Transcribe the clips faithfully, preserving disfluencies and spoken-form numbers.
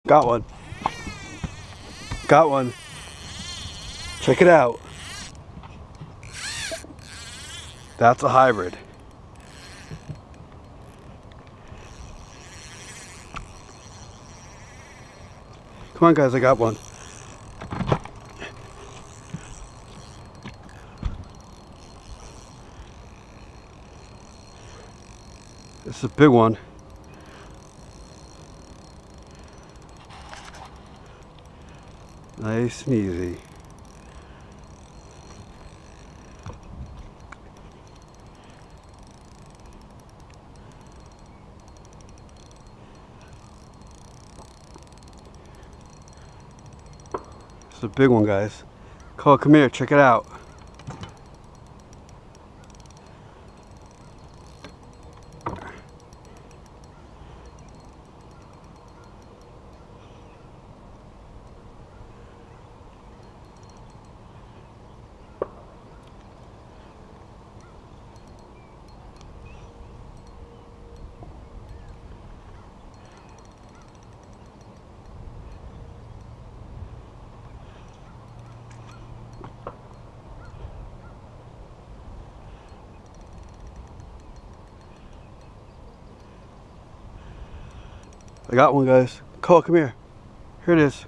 Got one. Got one. Check it out. That's a hybrid. Come on guys, I got one. This is a big one. Nice and easy. It's a big one, guys. Cole, come here, check it out. I got one, guys. Cole, come here. Here it is.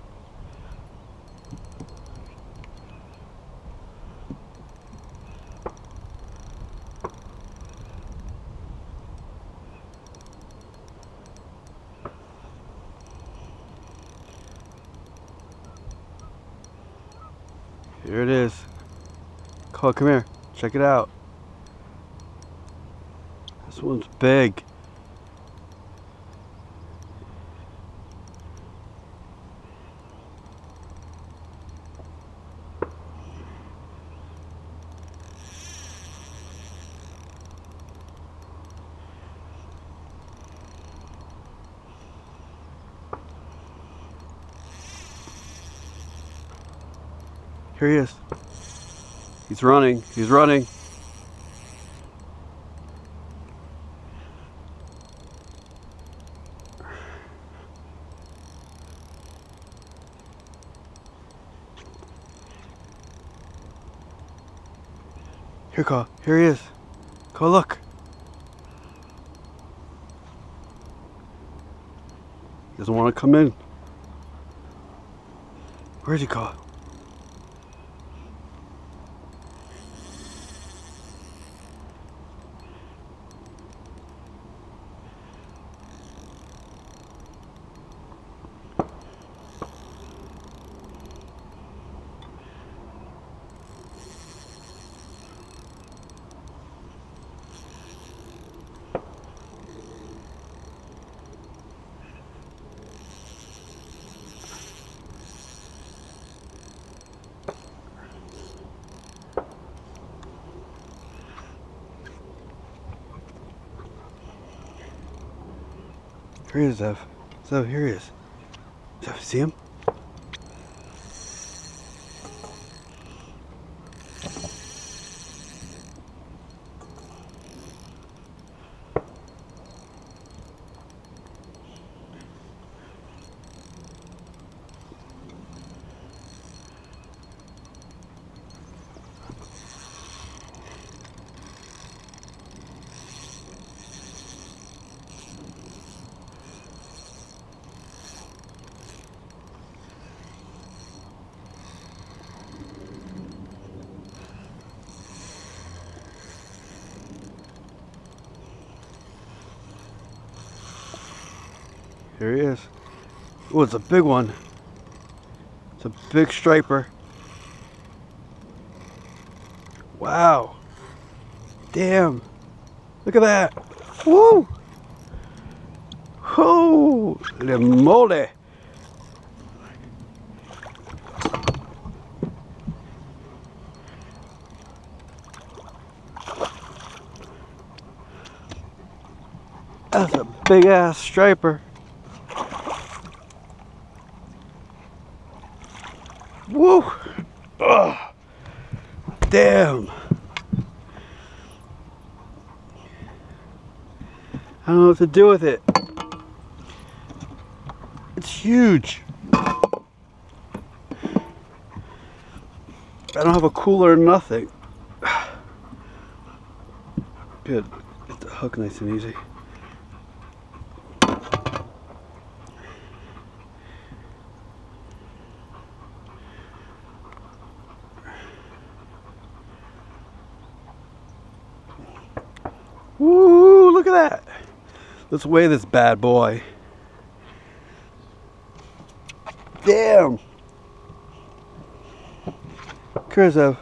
Here it is. Cole, come here. Check it out. This one's big. Here he is. He's running. He's running. Here, Cole. Here he is. Cole, look. He doesn't want to come in. Where's he, Cole? Here he is, Zev. Zev, here he is. Zev, see him? Here he is. Oh, it's a big one. It's a big striper. Wow. Damn. Look at that. Woo. Holy moly. That's a big ass striper. Woo! Ugh. Damn! I don't know what to do with it. It's huge. huge. I don't have a cooler or nothing. Good. Get the hook nice and easy. Woo! Look at that. Let's weigh this bad boy. Damn. Cursive.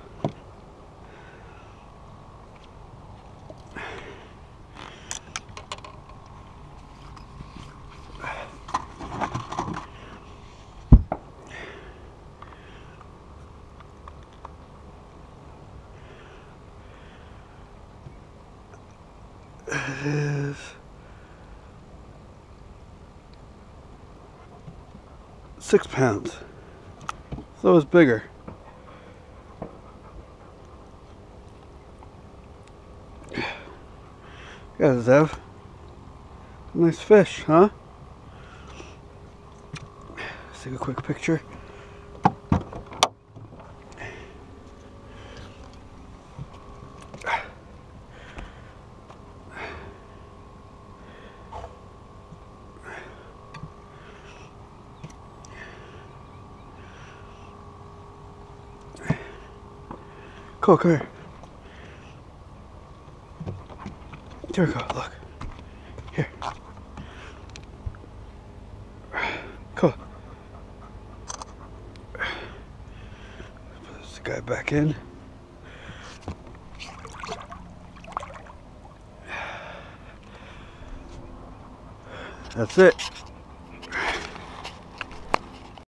It is six pounds. So it's bigger. Yeah, Zev. Nice fish, huh? Let's take a quick picture. Cool, come here. Here we go, look. Here. Cool. Put this guy back in. That's it.